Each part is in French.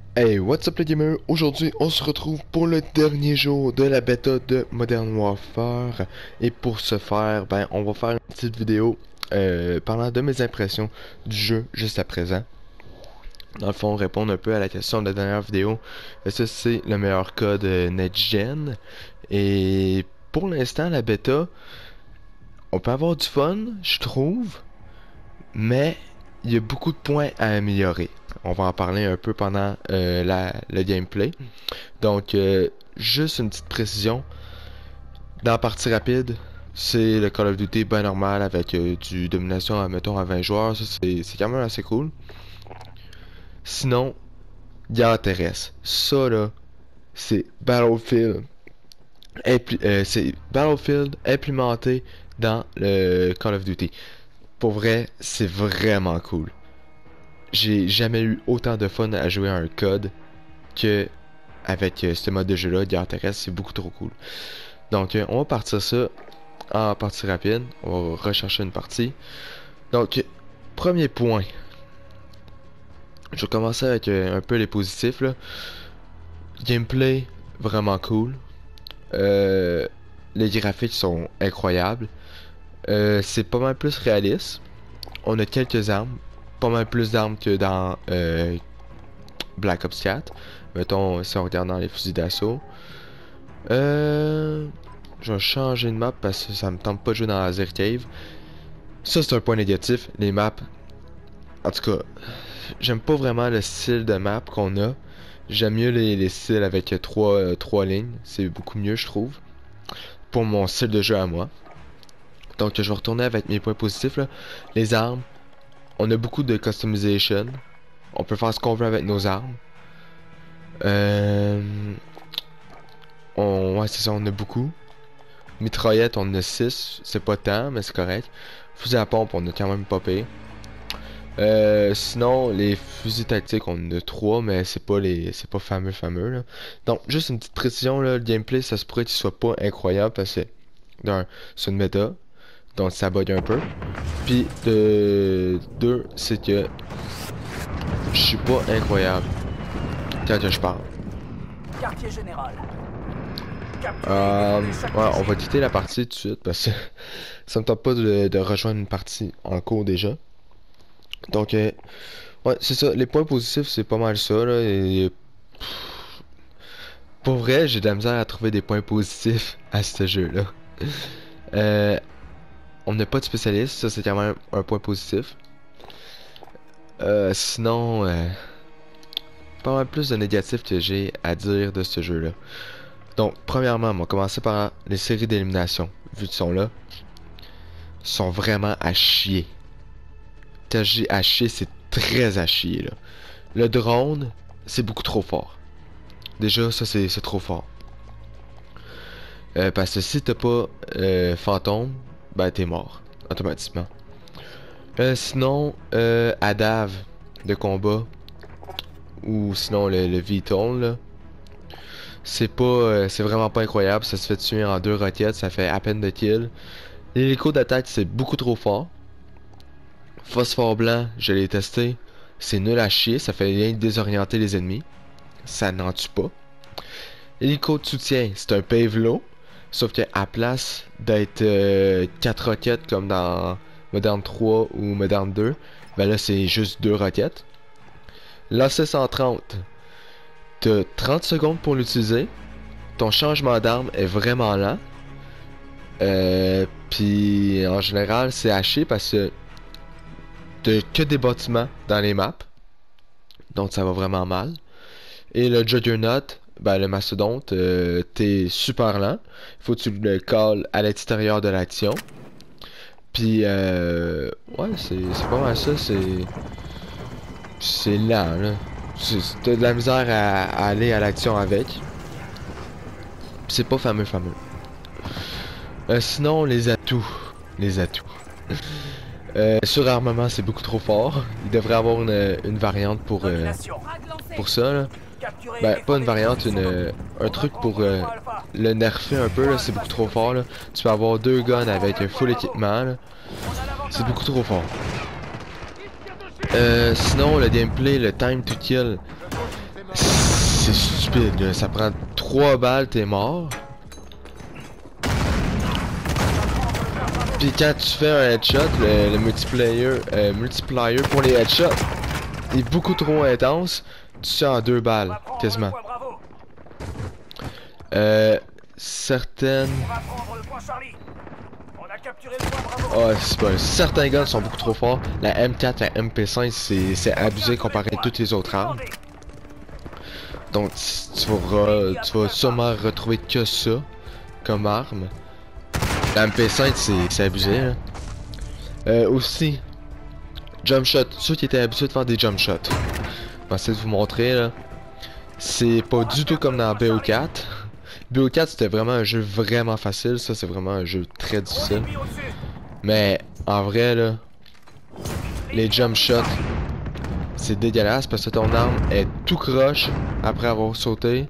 Hey, what's up les gamers? Aujourd'hui, on se retrouve pour le dernier jour de la bêta de Modern Warfare. Et pour ce faire, on va faire une petite vidéo parlant de mes impressions du jeu juste à présent. Dans le fond, répondre un peu à la question de la dernière vidéo. Est-ce que c'est le meilleur code next-gen? Et pour l'instant, la bêta, on peut avoir du fun, je trouve. Mais il y a beaucoup de points à améliorer. On va en parler un peu pendant le gameplay. Donc, juste une petite précision. Dans la partie rapide, c'est le Call of Duty bien normal avec du domination, mettons, à 20 joueurs. Ça, c'est quand même assez cool. Sinon, il y a intéresse. Ça, là, c'est c'est Battlefield implémenté dans le Call of Duty. Pour vrai, c'est vraiment cool. J'ai jamais eu autant de fun à jouer à un code que avec ce mode de jeu là. Guerre terrestre, c'est beaucoup trop cool. Donc on va partir ça en partie rapide. On va rechercher une partie. Donc premier point, je vais commencer avec un peu les positifs là. Gameplay vraiment cool. Les graphiques sont incroyables. C'est pas mal plus réaliste. On a quelques armes, pas mal plus d'armes que dans Black Ops 4. Mettons, si on regarde dans les fusils d'assaut. Je vais changer de map parce que ça me tente pas de jouer dans Laser Cave. Ça, c'est un point négatif. Les maps, en tout cas, j'aime pas vraiment le style de map qu'on a. J'aime mieux les styles avec trois lignes. C'est beaucoup mieux, je trouve. Pour mon style de jeu à moi. Donc, je vais retourner avec mes points positifs, là. Les armes, on a beaucoup de customization. On peut faire ce qu'on veut avec nos armes. Ouais, c'est ça, on a beaucoup. Mitraillette, on en a 6. C'est pas tant, mais c'est correct. Fusil à pompe, on a quand même pas pire. Sinon, les fusils tactiques, on en a 3, mais c'est pas fameux là. Donc, juste une petite précision là, le gameplay, ça se pourrait qu'il soit pas incroyable parce que d'un, c'est une méta, donc ça bug un peu. Puis de deux, c'est que je suis pas incroyable quand je parle. Quartier général. Ouais, on va quitter la partie tout de suite parce que ça me tente pas de rejoindre une partie en cours déjà. Donc, ouais, c'est ça. Les points positifs, c'est pas mal ça, là. Et, pour vrai, j'ai de la misère à trouver des points positifs à ce jeu-là. On n'a pas de spécialiste, ça c'est quand même un point positif. Sinon, pas mal plus de négatifs que j'ai à dire de ce jeu-là. Donc, premièrement, on va commencer par les séries d'élimination. Vu qu'ils sont là, sont vraiment à chier. Quand je dis à chier, c'est très à chier, là. Le drone, c'est beaucoup trop fort. Déjà, ça, c'est trop fort. Parce que si t'as pas fantôme, ben t'es mort, automatiquement. Sinon, ADAV de combat, ou sinon le VTOL, là, c'est vraiment pas incroyable. Ça se fait tuer en 2 roquettes, ça fait à peine de kill. L'hélico d'attaque, c'est beaucoup trop fort. Phosphore blanc, je l'ai testé. C'est nul à chier, ça fait rien désorienter les ennemis. Ça n'en tue pas. Hélico de soutien, c'est un pave-low. Sauf que à place d'être 4 roquettes comme dans Modern 3 ou Modern 2, ben là c'est juste 2 roquettes. L'AC-130, t'as 30 secondes pour l'utiliser. Ton changement d'arme est vraiment lent. Puis en général c'est haché parce que t'as que des bâtiments dans les maps. Donc ça va vraiment mal. Et le Juggernaut, ben le mastodonte, t'es super lent. Faut que tu le calls à l'extérieur de l'action. Puis ouais, c'est pas mal ça, c'est lent là. T'as de la misère à aller à l'action avec. Puis c'est pas fameux. Sinon les atouts, les atouts. Surarmement, c'est beaucoup trop fort. Il devrait avoir une variante pour ça là. Ben, pas une variante, un truc pour le nerfer un peu, là, c'est beaucoup trop fort, là. Tu peux avoir 2 guns avec un full équipement, là. C'est beaucoup trop fort. Sinon, le gameplay, le time to kill, C'est stupide, là. Ça prend 3 balles, t'es mort. Puis quand tu fais un headshot, le multiplier pour les headshots est beaucoup trop intense. Tu tues en 2 balles, quasiment. Certaines... Oh, c'est pas... Certains guns sont beaucoup trop forts. La M4, la MP5, c'est abusé comparé à toutes les autres armes. Donc tu vas sûrement retrouver que ça comme arme. La MP5 c'est abusé là. Aussi jump shot, ceux qui étaient habitués de faire des jump shots. Je vais essayer de vous montrer là. C'est pas du tout comme dans BO4. BO4 c'était vraiment un jeu vraiment facile, ça c'est vraiment un jeu très difficile. Mais en vrai là, les jump shots c'est dégueulasse parce que ton arme est tout croche après avoir sauté.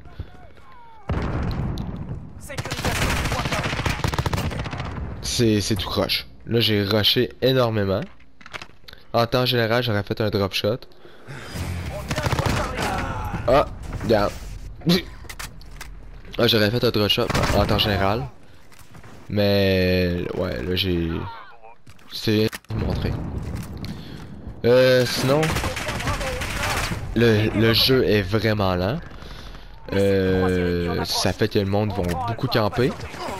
C'est tout croche. Là j'ai rushé énormément. En temps général j'aurais fait un drop shot. Ah, regarde. Ah, j'aurais fait un drop shot en temps général. Mais ouais là j'ai... C'est montré. Sinon... Le jeu est vraiment lent. Ça fait que le monde va beaucoup camper.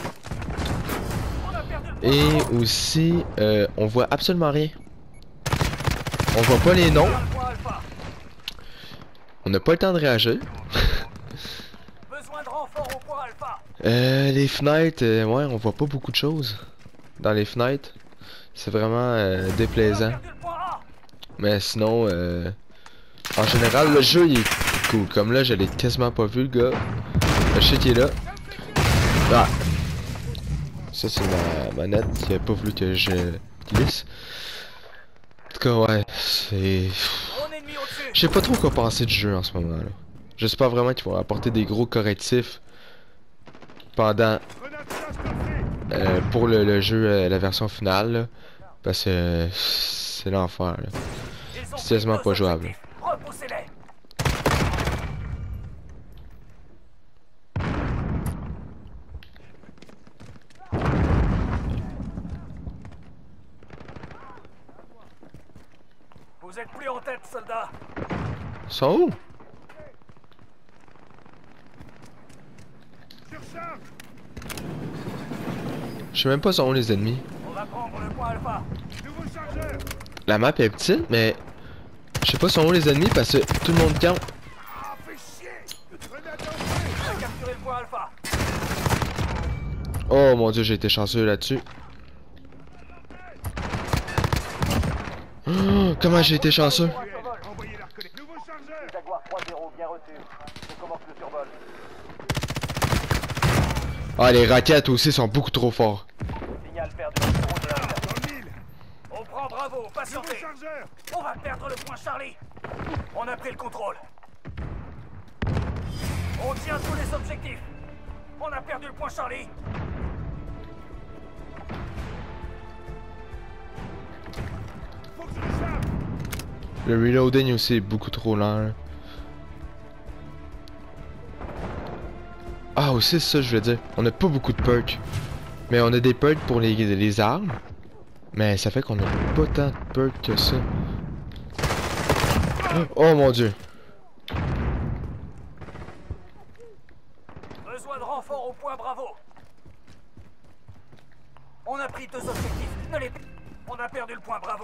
Et aussi, on voit absolument rien. On voit pas les noms. On n'a pas le temps de réagir. Les fenêtres, ouais, on voit pas beaucoup de choses dans les fenêtres. C'est vraiment déplaisant. Mais sinon, en général, le jeu il est cool. Comme là, je l'ai quasiment pas vu, le gars. Je sais qu'il est là. Ah! Ça, c'est ma manette qui a pas voulu que je glisse. En tout cas, ouais, c'est... Je sais pas trop quoi penser du jeu en ce moment, là. J'espère vraiment qu'ils vont apporter des gros correctifs pendant... pour le jeu, la version finale, là. Parce que c'est l'enfer, là. C'est quasiment pas jouable. Vous êtes plus en tête, soldats. Ils sont où? Je sais même pas sont où les ennemis. On va prendre le point alpha. La map est petite, mais je sais pas sont où les ennemis parce que tout le monde campe. Capturez le point alpha. Oh mon dieu, j'ai été chanceux là-dessus. Oh, comment j'ai été chanceux? Jaguar 3-0, bien reçu. On commence le survol. Ah, les raquettes aussi sont beaucoup trop forts. Signal perdu. On prend Bravo, patientez. On va perdre le point Charlie. On a pris le contrôle. On tient tous les objectifs. On a perdu le point Charlie. Le reloading aussi est beaucoup trop lent. Là. Ah aussi ça je veux dire. On a pas beaucoup de perks. Mais on a des perks pour les armes. Mais ça fait qu'on a pas tant de perks que ça. Oh mon dieu. Besoin de renfort au point Bravo. On a pris 2 objectifs. On a perdu le point Bravo.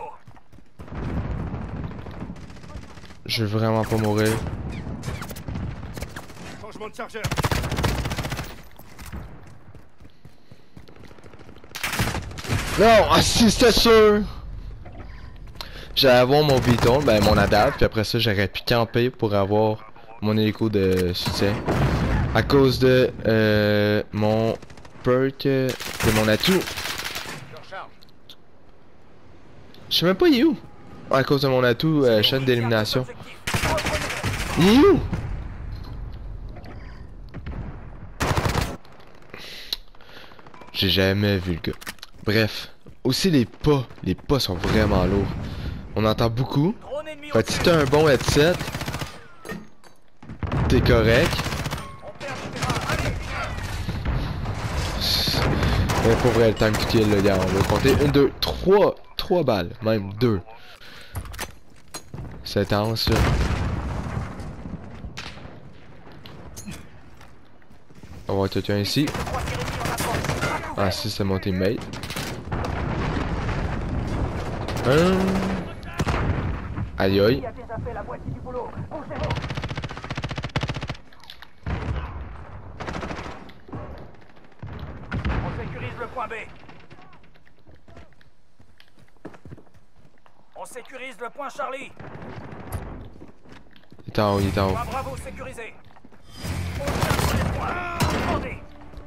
Je veux vraiment pas mourir. Changement de chargeur. Non, ah si c'était sûr. J'allais avoir mon bidon, ben mon adapte, puis après ça j'aurais pu camper pour avoir mon hélico de soutien. À cause de mon perk, de mon atout. Je sais même pas il est où. À cause de mon atout, chaîne d'élimination. Il est où? J'ai jamais vu le gars. Bref. Aussi les pas sont vraiment lourds. On entend beaucoup. Fait que si t'as un bon headset, T'es correct. On perd du terrain. Allez. Mais pour vrai, le time to kill, là, gars, on va compter 1, 2, 3 balles, même 2. C'est intense, là. On va avoir quelqu'un ici. Ah, si, c'est mon teammate. Aïe aïe. On sécurise le point B. On sécurise le point Charlie. Il est en haut, il est en haut. Point Bravo sécurisé. On cherche les points. Demandez.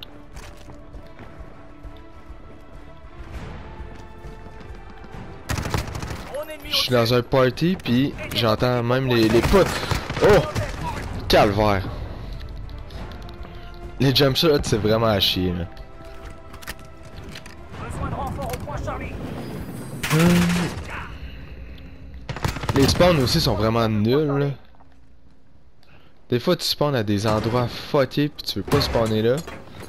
Je suis dans un party puis j'entends même les potes. Oh! Calvaire. Les jump shots, c'est vraiment à chier, là. Besoin de renfort au point Charlie. Les spawns aussi sont vraiment nuls, là. Des fois, tu spawns à des endroits fuckés puis tu veux pas spawner là.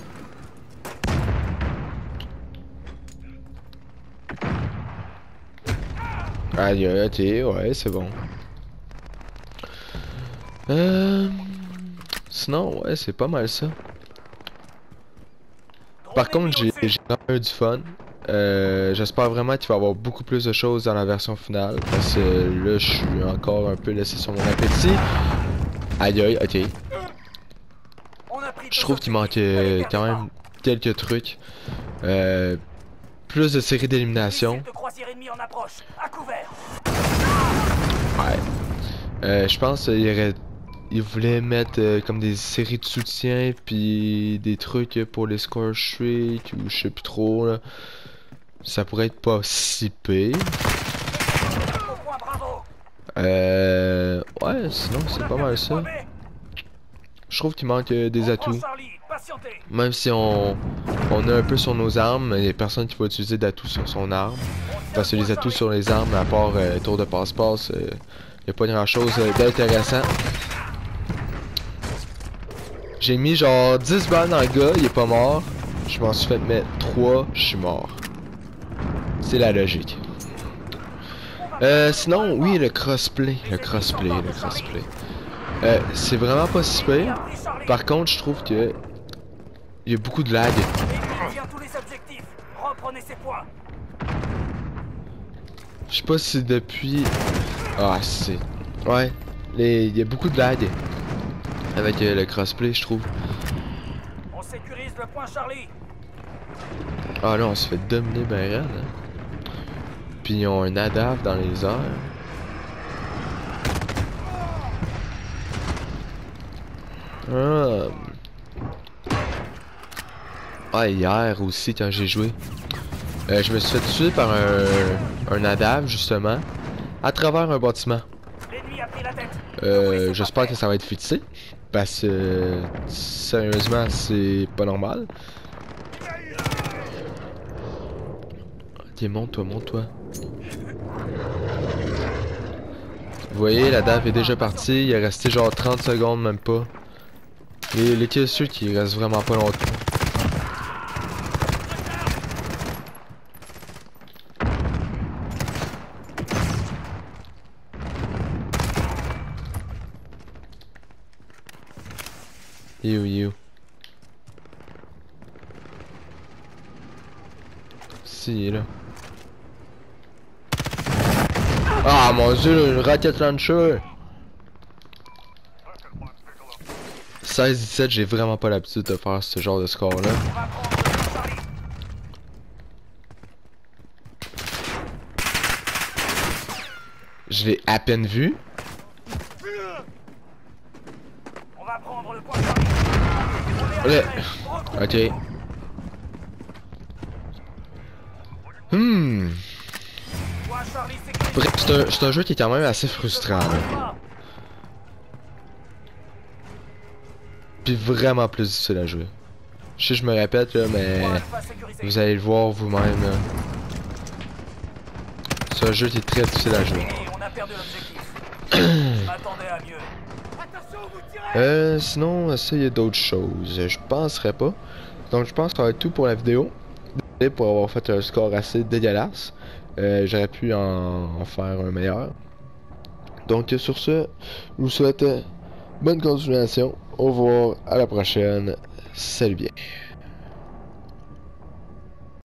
Aïe, ok, ouais, c'est bon. Sinon, ouais, c'est pas mal ça. Par contre, j'ai vraiment eu du fun. J'espère vraiment qu'il va y avoir beaucoup plus de choses dans la version finale. Parce que là, je suis encore un peu laissé sur mon appétit. Aïe, aïe, ok. Je trouve qu'il manque quand même quelques trucs. Plus de séries d'élimination. Ouais. Je pense qu'il voulait mettre comme des séries de soutien puis des trucs pour les score streak ou je sais plus trop là. Ça pourrait être pas si pire. Ouais, sinon c'est pas mal ça. Je trouve qu'il manque des atouts. Même si on a un peu sur nos armes, il y a personne qui va utiliser d'atouts sur son arme. Parce que les atouts sur les armes, à part tour de passe-passe, il n'y a pas grand chose d'intéressant. J'ai mis genre 10 balles dans le gars, il est pas mort. Je m'en suis fait mettre 3, je suis mort. C'est la logique. Sinon, oui, le crossplay. C'est vraiment pas si pire. Par contre, je trouve que il y a beaucoup de lag. Je sais pas si depuis... Ah, c'est... Ouais, il y a beaucoup de lag avec le crossplay, je trouve. On sécurise le point Charlie. Ah là, on se fait dominer ben raide. Hein. Puis ils ont un ADAV dans les airs. Ah, hier aussi quand j'ai joué. Je me suis fait tuer par un ADAV justement. À travers un bâtiment. J'espère que ça va être fixé. Parce que sérieusement c'est pas normal. Ok, monte-toi. Vous voyez, la DAV est déjà partie, il est resté genre 30 secondes, même pas. Et les kills sûrs qui restent vraiment pas longtemps. You. Si, il est là. Ah mon dieu, une rocket launcher! 16-17, j'ai vraiment pas l'habitude de faire ce genre de score là. Je l'ai à peine vu. Ouais. Ok. Bref, c'est un jeu qui est quand même assez frustrant. Là. Puis vraiment plus difficile à jouer. Je sais, je me répète là, mais vous allez le voir vous-même. C'est un jeu qui est très difficile à jouer. On a perdu l'objectif. Je m'attendais à mieux. Sinon, ça, il y a d'autres choses. Je penserais pas. Donc, je pense que ça va être tout pour la vidéo. Désolé pour avoir fait un score assez dégueulasse. J'aurais pu en faire un meilleur. Donc, sur ce, je vous souhaite bonne continuation. Au revoir, à la prochaine. Salut bien.